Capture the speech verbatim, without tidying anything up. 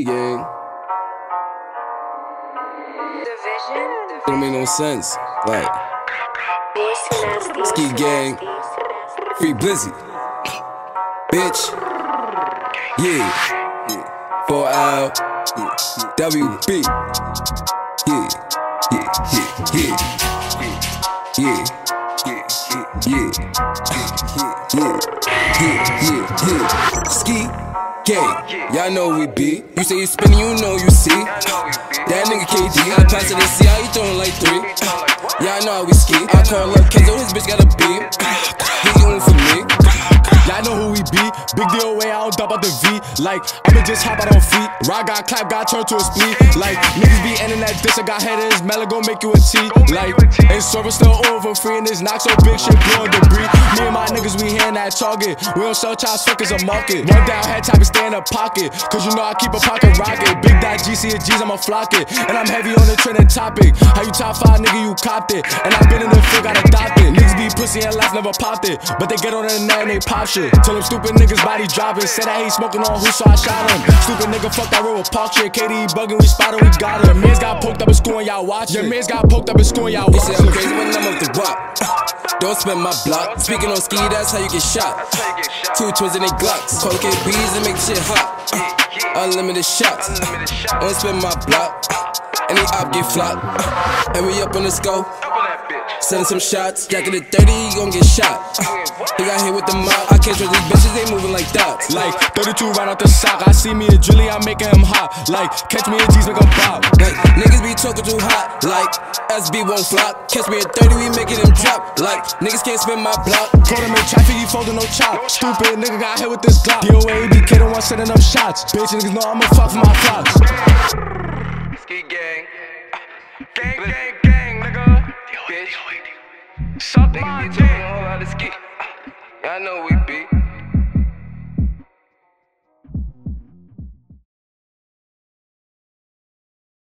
gang. Division. It don't make no sense. Like, Ski gang, Free Blizzy, bitch. Yeah, yeah. four L, W B. Yeah, yeah, yeah, yeah, yeah, yeah, yeah, yeah, yeah, yeah, yeah. Ski gang, y'all know we be. You say you spinning, you know you see. That nigga K D, I pass it and see how he throwing like three. Yeah, I know how we ski. I call up Kenzo, his bitch got a beam. He going for me. Y'all know who we be. Big deal way, I don't dump out the V. Like, I'ma just hop out on feet. Rod got clap, got turned to a split. Like, niggas be ending that diss. I got head in his melon, gon' make you a T. Like, and server still over free. And this knock so big shit blowing debris. Me and my niggas, we here in that target. We don't sell child suckers a market. One down head type and stay in a pocket. Cause you know I keep a pocket rocket. Big dot G C and G's, I'ma flock it. And I'm heavy on the trending topic. How you top five, nigga, you copped it. And I been in the field, got adopted. Niggas be pussy and laugh, never popped it. But they get on the net and they pop shit. Tell them stupid niggas body dropping. Said that he smoking on who, so I shot him. Stupid nigga, fuck that road with park shit. K D bugging, we spotted, we got him. Your mans got poked up in school and y'all watch it. Your mans got poked up in school and y'all watch it. They say I'm crazy when I'm up the block. Don't spend my block. Speaking on ski, that's how you get shot. Two twins and they Glocks. Call K B's and make shit hot. Unlimited shots. Don't spend my block. Any op get flopped. And we up on the scope. Sending some shots. Jacking the thirty, he gon' get shot. He got hit with the mop. I can't trust these bitches, they moving like dots. Like thirty-two right out the sock. I see me and Julie, I'm making him hot. Like catch me and G's, make him pop. Like niggas be talking too hot. Like S B won't flop. Catch me at thirty, we making him drop. Like niggas can't spin my block. Caught him in traffic, he folding no chop. Stupid nigga got hit with this Glock. D O A B K don't want sending up shots. Bitch niggas know I'ma fuck for my flops. Ski gang, gang, gang, gang, nigga. Bitch, suck my dick. I know we be.